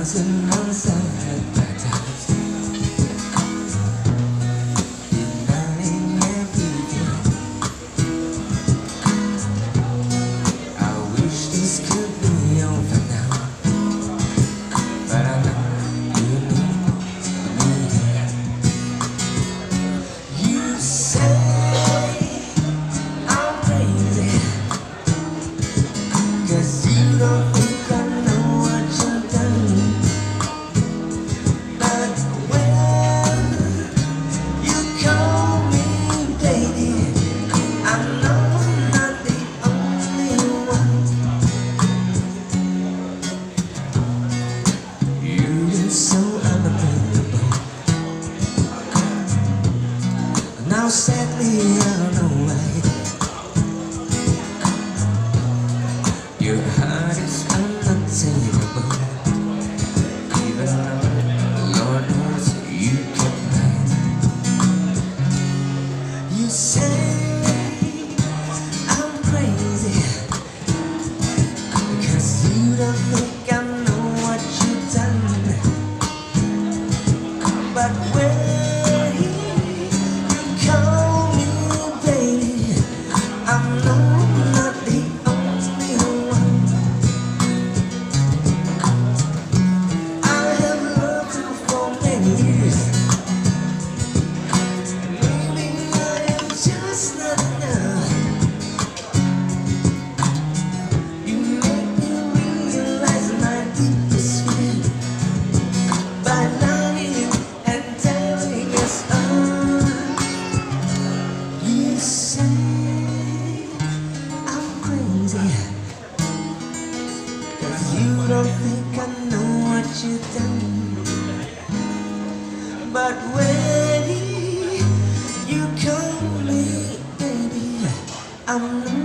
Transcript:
thousand unsaid times, denying everything. I wish this could be over now, but I know you need it. You say I'm crazy, 'cause you don't think I know what you've done. But when you call me baby, I know I'm not the only one. You're so unavailable. Now sadly I don't know why. Your heart is unattainable, even though Lord knows you can hide. You say I'm crazy, 'cause you don't think I know what you've done. But when you call me baby, I know I'm not the only one. I have loved you for many years. Maybe I am just not enough. You make me realize my deepest fear by lying and telling us all. You say I'm crazy, 'cause you don't think I know what you've done. But when you call me baby, I'm